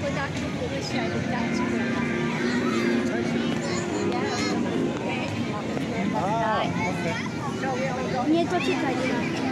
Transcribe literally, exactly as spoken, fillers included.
that will show the Dutch Ah, okay. Nie to czytaj.